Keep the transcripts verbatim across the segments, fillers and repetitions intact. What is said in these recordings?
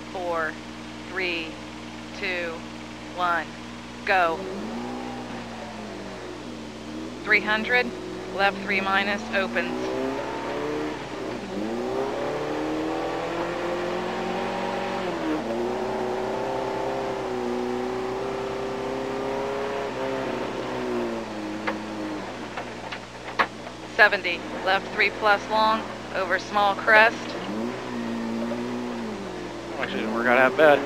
four, three, two, one, go. three hundred, left three minus, opens. seventy, left three plus long, over small crest. Actually, didn't work out that bad.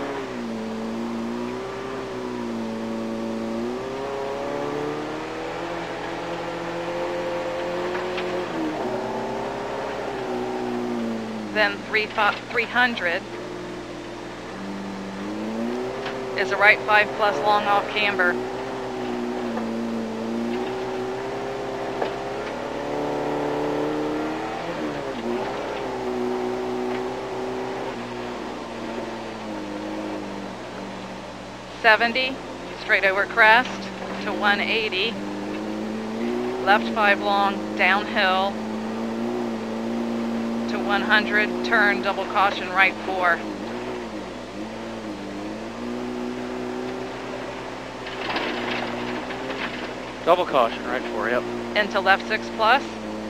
Then three, five, three hundred is a right five plus long off camber. seventy, straight over crest to one eighty, left five long, downhill to one hundred, turn, double caution, right four. Double caution, right four, yep. Into left six plus.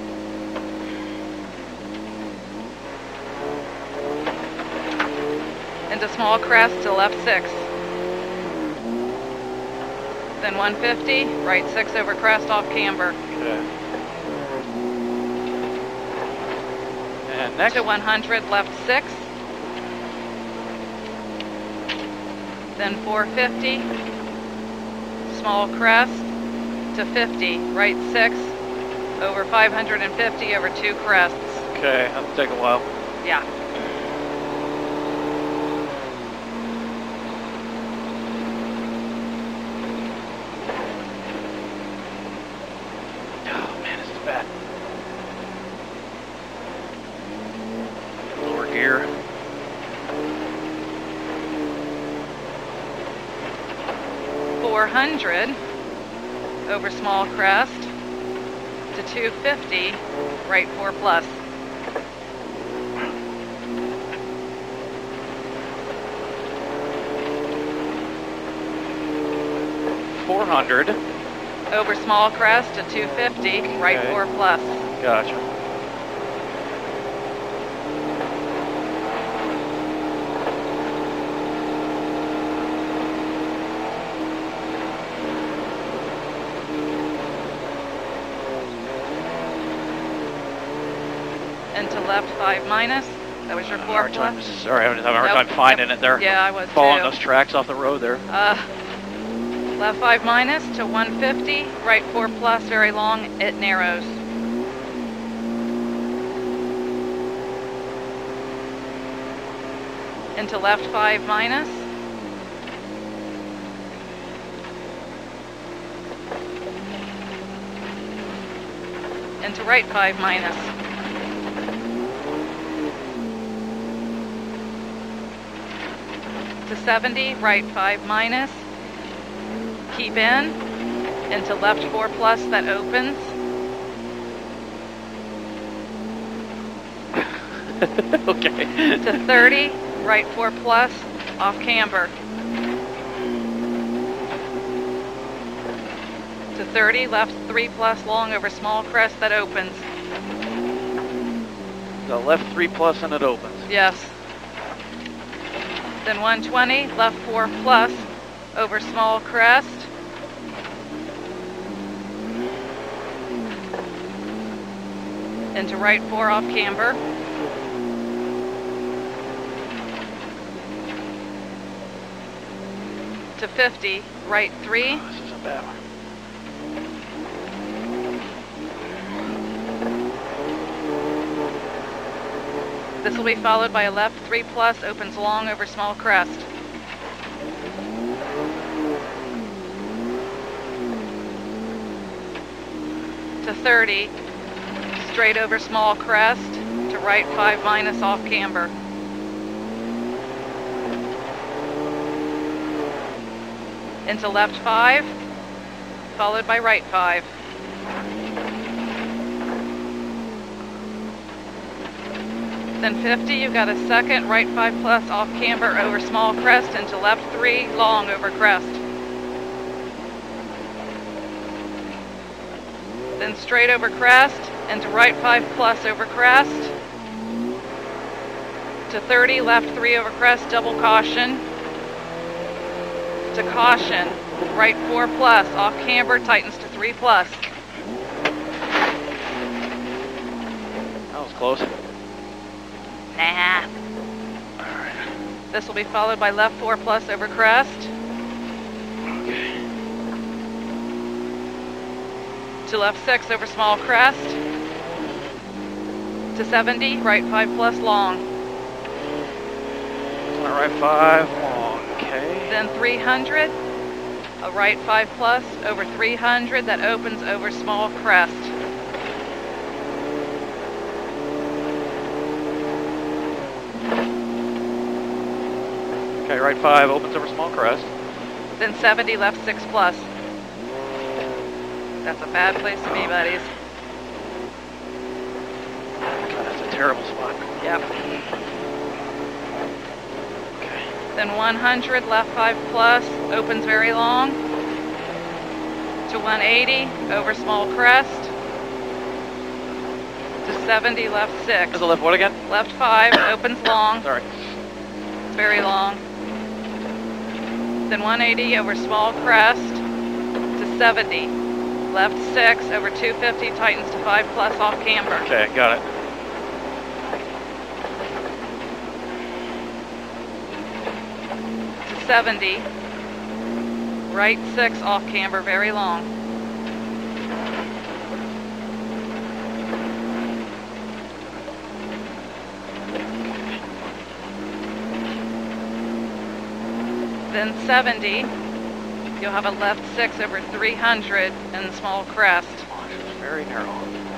Into small crest to left six. Then one fifty, right six over crest off camber. Okay. And next? To one hundred, left six. Then four fifty, small crest to fifty, right six, over five hundred fifty over two crests. Okay, that'll take a while. Yeah. Oh man, this is bad. Lower gear. four hundred over small crest to two fifty, right four plus. four hundred. Over small crest to two fifty, right Okay. four plus. Gotcha. Into left five minus. That was your Uh, four hard plus. time, sorry, I'm having a hard Nope, time finding yep. it there. Yeah, I was Following too. those tracks off the road there. Uh, left five minus to one fifty, right four plus, very long, it narrows. Into left five minus. Into right five minus. To seventy, right five minus. Keep in. Into left four plus, that opens. Okay. To thirty, right four plus, off camber. To thirty, left three plus long over small crest, that opens. The left three plus and it opens. Yes. Then one twenty, left four plus, over small crest. Into right four off camber. To fifty, right three. Oh, this is a bad one. This will be followed by a left three plus, opens long over small crest. To thirty, straight over small crest, to right five minus off camber. Into left five, followed by right five. Then fifty, you've got a second, right five plus off camber over small crest into left three long over crest. Then straight over crest into right five plus over crest. To thirty, left three over crest, double caution. To caution, right four plus off camber, tightens to three plus. That was close. Nah. Alright. This will be followed by left four plus over crest. Okay. To left six over small crest. To seventy, right five plus long. Alright, five long. Okay. Then three hundred, a right five plus over three hundred that opens over small crest. Okay, right five opens over small crest. Then seventy, left six plus. That's a bad place to be, buddies. God, that's a terrible spot. Yep. Okay. Then one hundred, left five plus, opens very long. To one eighty, over small crest. To seventy, left six. Is the left what again? Left five, opens long, Sorry. very long. Then one eighty, over small crest. To seventy, left six, over two fifty, tightens to five plus off camber. Okay, got it. To seventy, right six off camber, very long. Then seventy, you'll have a left six over three hundred and small crest. Oh, it's very narrow.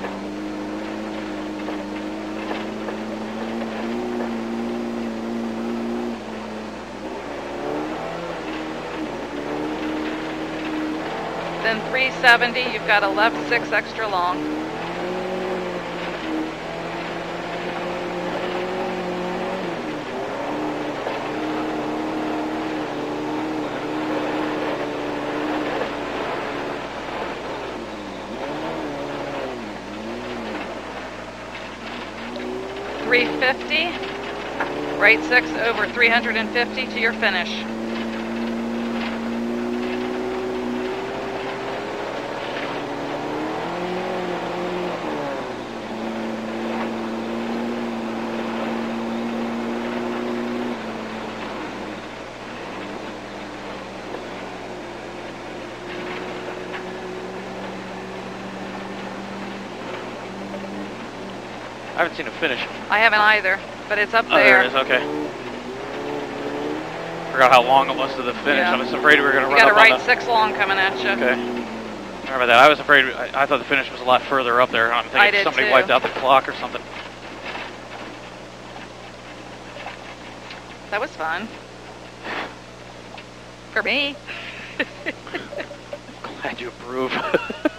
Then three seventy, you've got a left six extra long. three fifty, right six over three hundred fifty to your finish. I haven't seen a finish. I haven't either, but it's up Oh, there. there it is, okay. Forgot how long it was to the finish. Yeah. I was afraid we were going to You run got a up on right the... six long coming at you. Okay. Sorry about that. I was afraid, I, I thought the finish was a lot further up there. I'm thinking I did somebody too. wiped out the clock or something. That was fun. For me. Glad you approve.